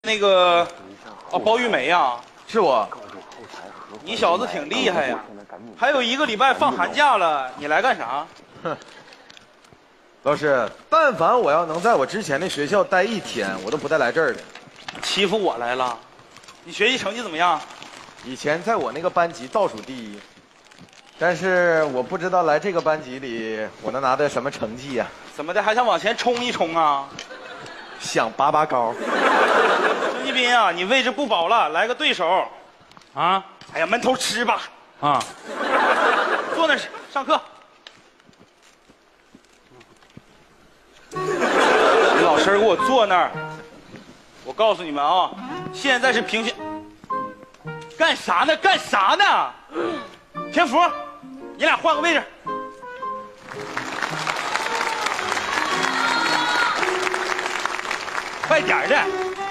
那个，哦，包玉梅呀， 是我。 你小子挺厉害呀！还有1个礼拜放寒假了，你来干啥？ 哼，老师，但凡我要能在我之前的学校待1天，我都不带来这儿的。 欺负我来了？你学习成绩怎么样？ 以前在我那个班级倒数第1，但是我不知道来这个班级里我能拿到什么成绩呀？ 怎么的，还想往前冲一冲啊？ 想拔拔高。 孙继斌啊，你位置不保了，来个对手。 啊？ 哎呀，闷头吃吧。 啊， 坐那儿上课。你老实给我坐那儿。我告诉你们啊，现在是评选。干啥呢？干啥呢？天福，你俩换个位置。快点的。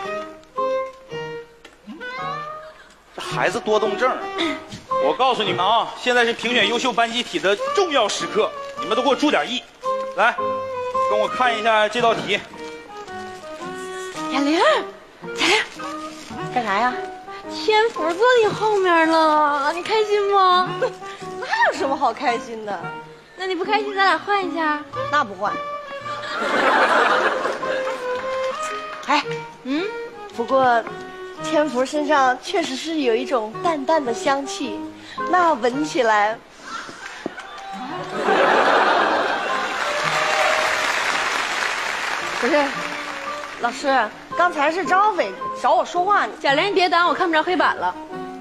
这孩子多动症。我告诉你们啊，现在是评选优秀班集体的重要时刻，你们都给我注点意。来，跟我看一下这道题。 贾玲， 干啥呀？ 天福坐你后面了，你开心吗？ 那有什么好开心的？ 那你不开心，咱俩换一下。 那不换。哎，不过天福身上确实是有一种淡淡的香气，那闻起来。不是，老师，刚才是张小斐找我说话， 贾玲，你别挡，我看不着黑板了。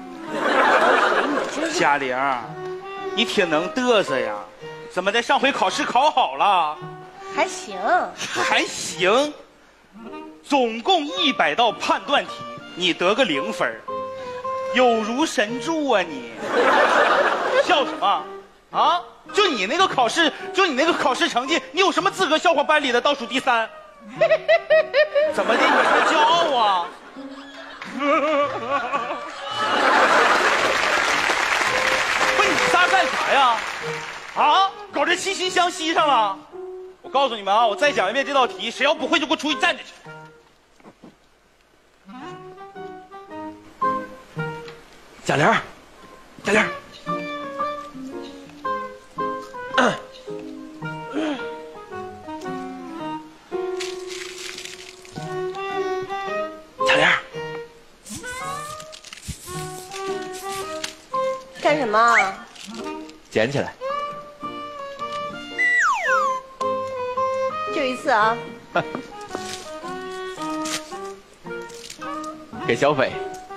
贾玲，你挺能嘚瑟呀，怎么的？上回考试考好了？ 还行， 还行。总共100道判断题，你得个0分，有如神助啊你！笑什么？啊？就你那个考试成绩，你有什么资格笑话班里的倒数第3？怎么的？你还骄傲啊？不是你仨干啥呀？啊？搞这惺惺相惜上了？我告诉你们啊，我再讲一遍这道题，谁要不会就给我出去站着去。 贾玲，贾玲，贾玲， 干什么？ 捡起来。 就一次啊。 给小斐。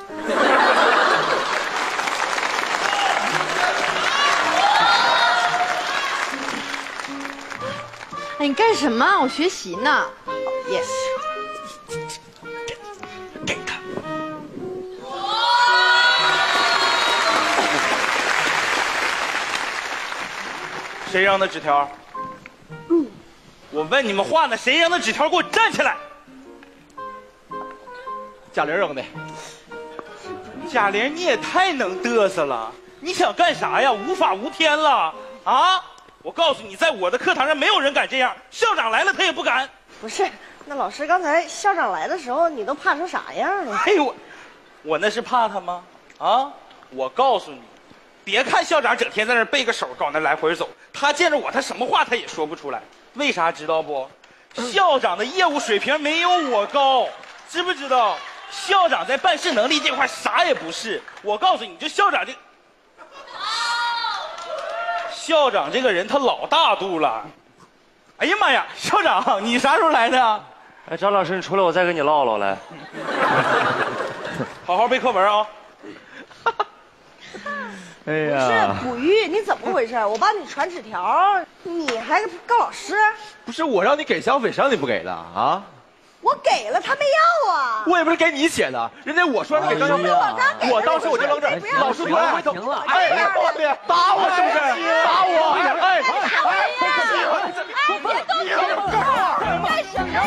哎，你干什么？我学习呢。 Yes。 给他。 谁扔的纸条？我问你们话呢，谁扔的纸条？给我站起来！ 贾玲扔的。 贾玲，你也太能嘚瑟了！你想干啥呀？无法无天了啊！我告诉你，在我的课堂上没有人敢这样，校长来了他也不敢。 不是，那老师刚才校长来的时候，你都怕成啥样了？ 哎呦，我那是怕他吗？啊！我告诉你，别看校长整天在那背个手，搞那来回走，他见着我，他什么话他也说不出来。为啥知道不？校长的业务水平没有我高，知不知道？校长在办事能力这块啥也不是。我告诉你，就校长校长这个人他老大度了。哎呀妈呀，校长你啥时候来的？ 哎，张老师，你出来，我再跟你唠唠来。 好好背课文啊。 哎不是古玉，你怎么回事？我帮你传纸条，你还告老师？ 不是我让你给小斐，谁让你不给的啊？ 我给了，他没要啊。 我也不是给你写的，人家我说给张小斐，我当时我就扔这儿，老师突然回头，哎，打我是不是？打我！哎， 别动手！干什么？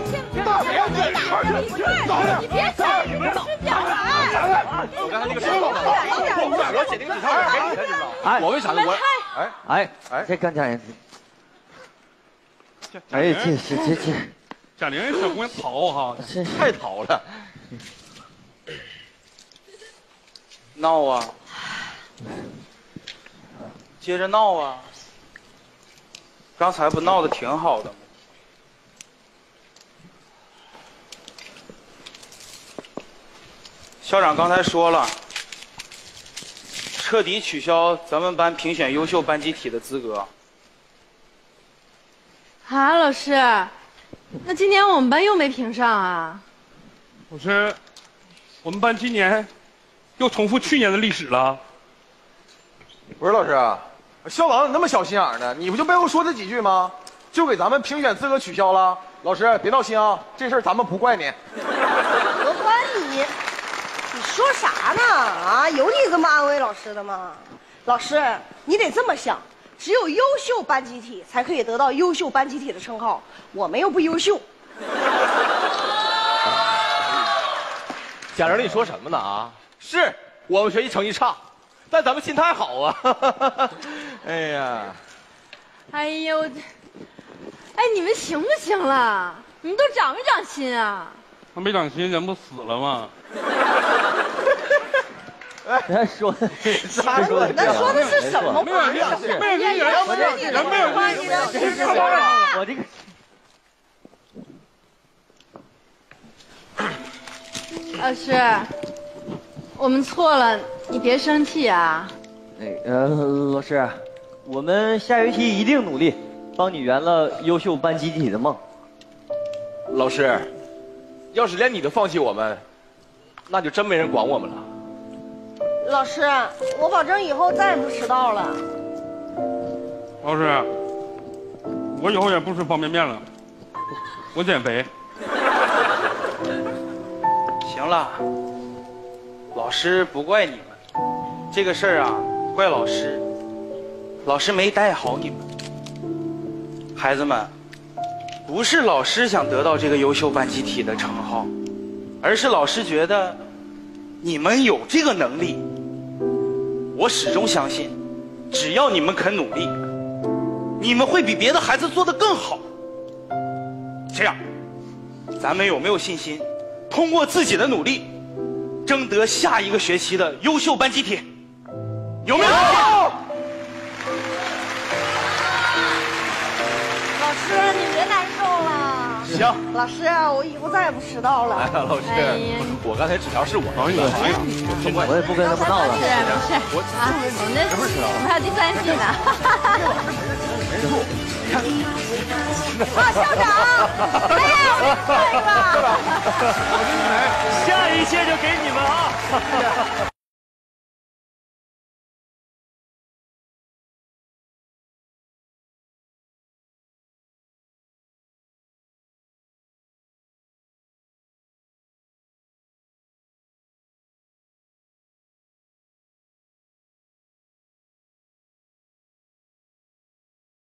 你别想你们吃饺子！ 我刚才那个谁我写那个纸条给你的，知道吗？哎，我为啥呢？我哎，这干家人，哎，这。 贾玲小姑娘淘哈， 太淘了。 闹啊！接着闹啊！刚才不闹得挺好的吗？校长刚才说了，彻底取消咱们班评选优秀班集体的资格。 啊，老师，那今年我们班又没评上啊？ 老师，我们班今年又重复去年的历史了。 不是老师，校长怎么那么小心眼呢？你不就背后说这几句吗？就给咱们评选资格取消了。老师别闹心啊，这事儿咱们不怪你。 何欢，你说啥呢？啊，有你这么安慰老师的吗？老师，你得这么想，只有优秀班集体才可以得到优秀班集体的称号，我们又不优秀。 贾玲，你说什么呢啊？是我们学习成绩差，但咱们心态好啊。哎呀， 哎呦，哎，你们行不行了？你们都长没长心啊？ 他没长心，人不死了吗？ 人家说的， 啥说的？ 那说的是什么话？ 没有我这个。 老师，我们错了，你别生气啊。 老师，我们下学期一定努力，帮你圆了优秀班集体的梦。 老师，要是连你都放弃我们，那就真没人管我们了。 老师，我保证以后再也不迟到了。 老师，我以后也不吃方便面了，我减肥。 行了，老师不怪你们，这个事儿啊，怪老师，老师没带好你们。孩子们，不是老师想得到这个优秀班集体的称号，而是老师觉得你们有这个能力。我始终相信，只要你们肯努力，你们会比别的孩子做得更好。这样，咱们有没有信心？通过自己的努力，争得下一个学期的优秀班集体，有没有？ 老师，你别难受了。 行， 老师，我以后再也不迟到了。 哎呀，老师，我刚才纸条是我哎呀，哎呀， 我也不跟他们闹了。 没事啊，我们还有第3季呢。 啊，校长，哎呀，我们下一个。 下一届就给你们啊！